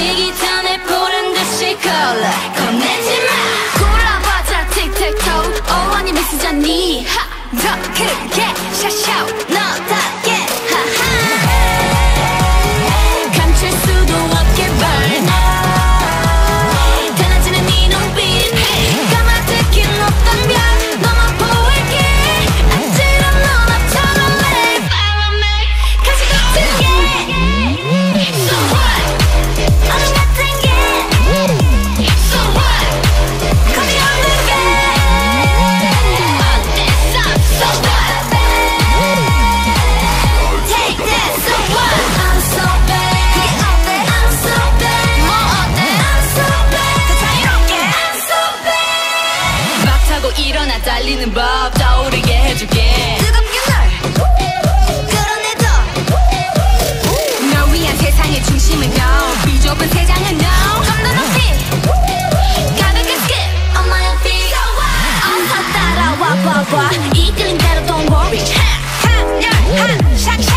지기 전에 보란 듯이 걸러 겁내지마 골라봐자 틱택톡 아니면 쓰자니 더 크게 샤샤우 너답게 하하 감출 수도 없게 burn 달라지는 네 눈빛 까마득히 높던 별 너만 보일게 아찔한 너나처럼 내 Follow me 가시 같은 게 So what 얼음 같은 게 So what 겁이 없는 게 어땠어 So what Take that So what I'm so bad 그게 어때 I'm so bad 뭐 어때 I'm so bad 더 자유롭게 I'm so bad 막 타고 일어나 달리는 법 떠오르게 해줄게 뜨겁게 널 끌어내줘 널 위한 세상의 중심은 너 비좁은 세상은 너 좀 더 높이 가볍게 skip on my own feet So what 어서 따라와 봐봐 이끌린 대로 don't worry 강렬한 샥